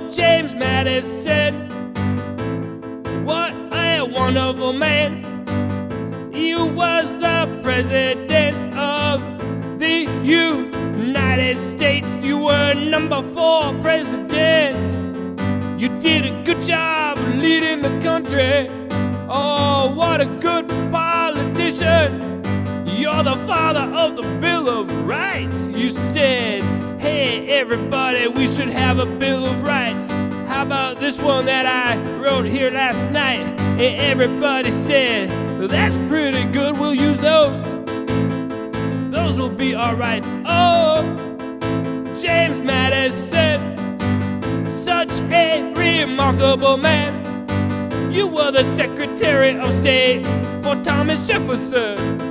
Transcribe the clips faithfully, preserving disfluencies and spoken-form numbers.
Oh, James Madison, what a wonderful man. You was the president of the United States. You were number four president. You did a good job leading the country. Oh, what a good politician. You're the father of the Bill of Rights. You said, hey, everybody, we should have a Bill of Rights. How about this one that I wrote here last night? And everybody said, that's pretty good, we'll use those. Those will be our rights. Oh, James Madison, such a remarkable man. You were the Secretary of State for Thomas Jefferson.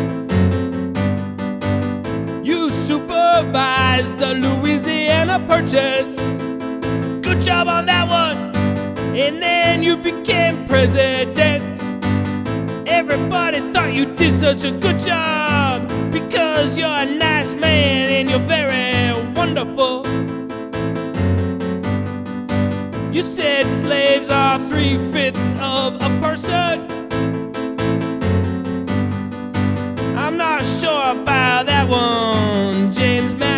You supervised the Louisiana Purchase. Good job on that one. And then you became president. Everybody thought you did such a good job because you're a nice man and you're very wonderful. You said slaves are three-fifths of a person. I'm not sure about that one, James Madison.